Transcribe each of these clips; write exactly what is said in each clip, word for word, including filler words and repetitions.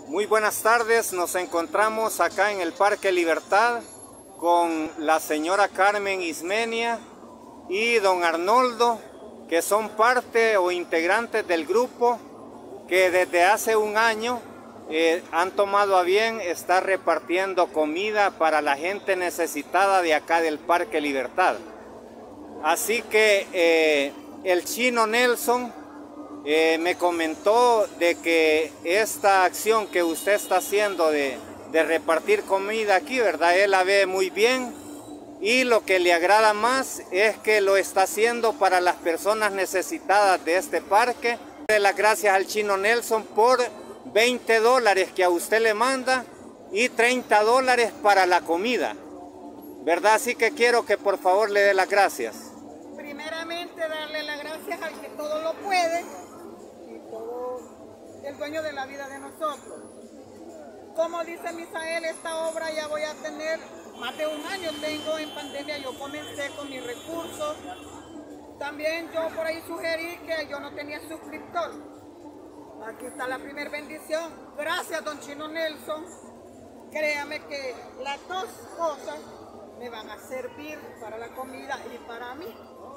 Muy buenas tardes, nos encontramos acá en el Parque Libertad con la señora Carmen Ismenia y don Arnoldo, que son parte o integrantes del grupo que desde hace un año eh, han tomado a bien estar repartiendo comida para la gente necesitada de acá del Parque Libertad. Así que eh, el Chino Nelson eh, me comentó de que esta acción que usted está haciendo de, de repartir comida aquí, ¿verdad? Él la ve muy bien y lo que le agrada más es que lo está haciendo para las personas necesitadas de este parque. Le doy las gracias al Chino Nelson por veinte dólares que a usted le manda y treinta dólares para la comida, ¿verdad? Así que quiero que por favor le dé las gracias. Primeramente darle las gracias al que todo lo puede y todo el dueño de la vida de nosotros. Como dice Misael, esta obra ya voy a tener más de un año, tengo en pandemia, yo comencé con mis recursos. También yo por ahí sugerí que yo no tenía suscriptor. Aquí está la primera bendición. Gracias, don Chino Nelson. Créame que las dos cosas me van a servir para la comida y para mí.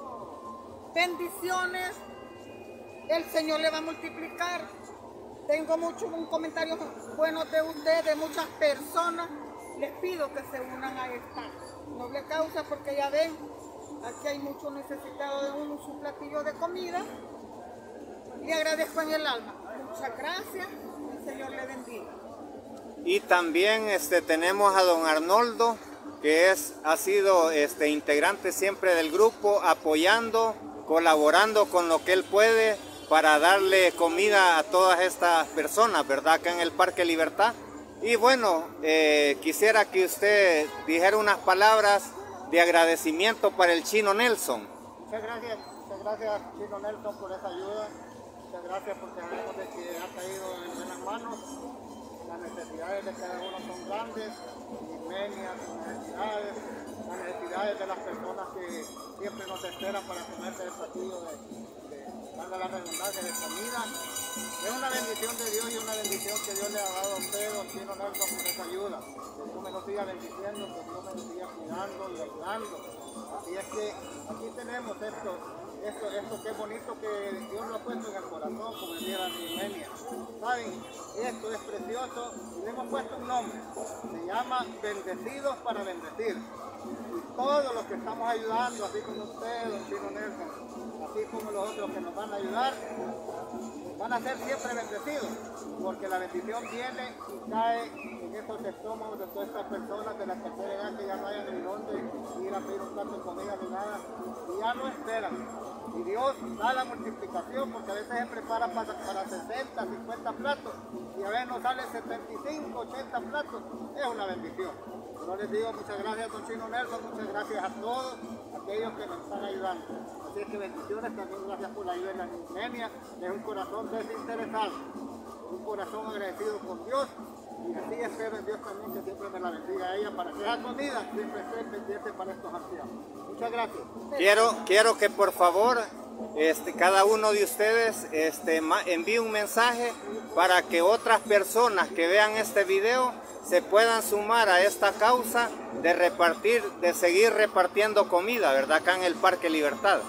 Bendiciones, el Señor le va a multiplicar. Tengo muchos comentarios buenos de ustedes, de muchas personas. Les pido que se unan a esta noble causa porque ya ven, aquí hay muchos necesitados de un su platillo de comida. Le agradezco en el alma. Muchas gracias. El Señor le bendiga. Y también este, tenemos a don Arnoldo, que es, ha sido este, integrante siempre del grupo, apoyando, colaborando con lo que él puede para darle comida a todas estas personas, ¿verdad? Acá en el Parque Libertad. Y bueno, eh, quisiera que usted dijera unas palabras de agradecimiento para el Chino Nelson. Muchas gracias, muchas gracias Chino Nelson por esa ayuda. Muchas gracias porque sabemos de que ha caído en buenas manos. Las necesidades de cada uno son grandes, inmensas necesidades, las necesidades de las personas que siempre nos esperan para comerse el platillo de, de, valga la redundancia, de comida. Es una bendición de Dios y una bendición que Dios le ha dado a usted, don Chino Nelson, por esa ayuda. Que Dios me lo siga bendiciendo, que Dios me lo siga cuidando y ayudando. Así es que aquí tenemos esto. Esto, esto qué bonito que Dios lo ha puesto en el corazón, como decía Ismenia. Saben, esto es precioso y le hemos puesto un nombre. Se llama Bendecidos para Bendecir. Y todos los que estamos ayudando, así como usted, don Chino Nelson, así como los otros que nos van a ayudar, van a ser siempre bendecidos, porque la bendición viene y cae en esos estómagos de todas estas personas de la tercera edad que ya no hayan ni dónde ir a pedir un plato de comida ni nada, y ya no esperan. Y Dios da la multiplicación, porque a veces se prepara para, para sesenta, cincuenta platos, y a veces nos sale setenta y cinco, ochenta platos. Es una bendición. Yo les digo muchas gracias, don Chino Nelson, muchas gracias a todos aquellos que nos están ayudando. Así es que bendiciones, también gracias por la ayuda de la Ismenia. Es un corazón desinteresado, un corazón agradecido con Dios, y así espero en Dios también que siempre me la bendiga a ella para que esa comida siempre esté pendiente para estos ancianos. Muchas gracias. Quiero, quiero que por favor este, cada uno de ustedes este, envíe un mensaje para que otras personas que vean este video se puedan sumar a esta causa de repartir, de seguir repartiendo comida, ¿verdad? Acá en el Parque Libertad.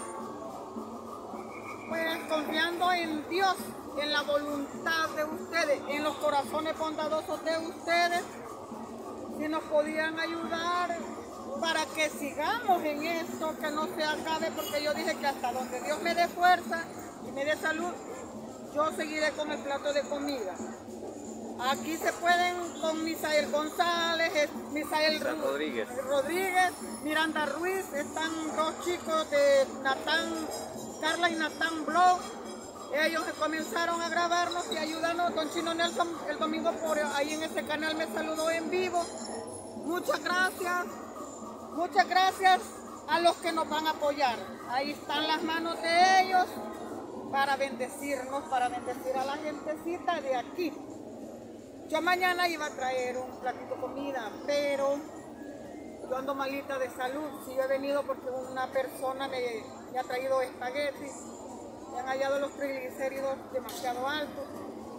Pues confiando en Dios, en la voluntad de ustedes, en los corazones bondadosos de ustedes, si nos podían ayudar para que sigamos en esto, que no se acabe, porque yo dije que hasta donde Dios me dé fuerza y me dé salud, yo seguiré con el plato de comida. Aquí se pueden con Misael González, Misael Rodríguez. Rodríguez, Miranda Ruiz, están dos chicos de Natán, Carla y Natán Blog. Ellos comenzaron a grabarnos y ayudarnos. Don Chino Nelson el domingo por ahí en este canal me saludó en vivo. Muchas gracias, muchas gracias a los que nos van a apoyar. Ahí están las manos de ellos para bendecirnos, para bendecir a la gentecita de aquí. Yo mañana iba a traer un platito de comida, pero yo ando malita de salud. Sí, yo he venido porque una persona me, me ha traído espaguetis. Me han hallado los triglicéridos demasiado altos.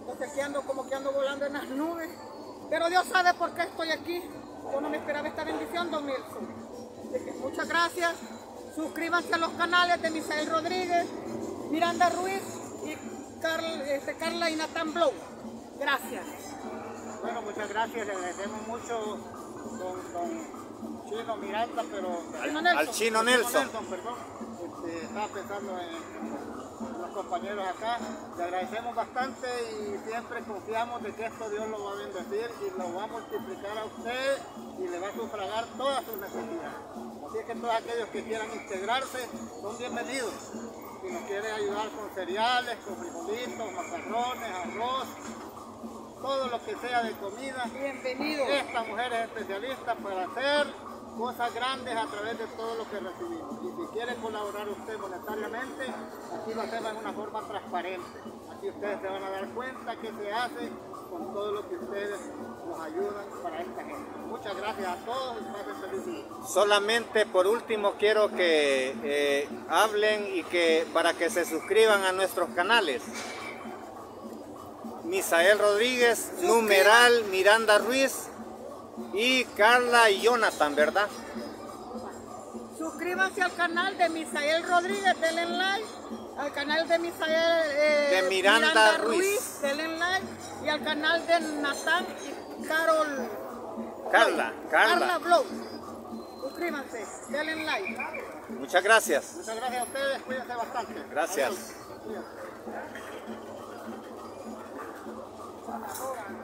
Entonces aquí ando como que ando volando en las nubes. Pero Dios sabe por qué estoy aquí. Yo no me esperaba esta bendición, don Nelson. Así que muchas gracias. Suscríbanse a los canales de Misael Rodríguez, Miranda Ruiz y Carl, este, Carla y Natán Blow. Gracias. Bueno, muchas gracias. Le agradecemos mucho don, don Chino Miranda, pero Chino Nelson. Al Chino Nelson. Nelson, perdón. Este, estaba pensando en los compañeros acá. Le agradecemos bastante y siempre confiamos de que esto Dios lo va a bendecir y lo va a multiplicar a usted y le va a sufragar todas sus necesidades. Así que todos aquellos que quieran integrarse son bienvenidos. Si nos quieren ayudar con cereales, con frijolitos, macarrones, arroz, todo lo que sea de comida. Bienvenido. Esta mujer es especialista para hacer cosas grandes a través de todo lo que recibimos. Y si quiere colaborar usted monetariamente, aquí lo hacemos en una forma transparente. Aquí ustedes se van a dar cuenta que se hace con todo lo que ustedes nos ayudan para esta gente. Muchas gracias a todos y pasen feliz día. Solamente por último quiero que eh, hablen y que para que se suscriban a nuestros canales. Misael Rodríguez, numeral Miranda Ruiz y Carla y Jonathan, ¿verdad? Suscríbanse al canal de Misael Rodríguez, denle like. Al canal de Misael eh, De Miranda Miranda Ruiz. Ruiz, denle like. Y al canal de Natán y Carol. Carla, Carla. Carla Blow. Suscríbanse, denle like. Muchas gracias. Muchas gracias a ustedes, cuídense bastante. Gracias. Adiós. Cuídense.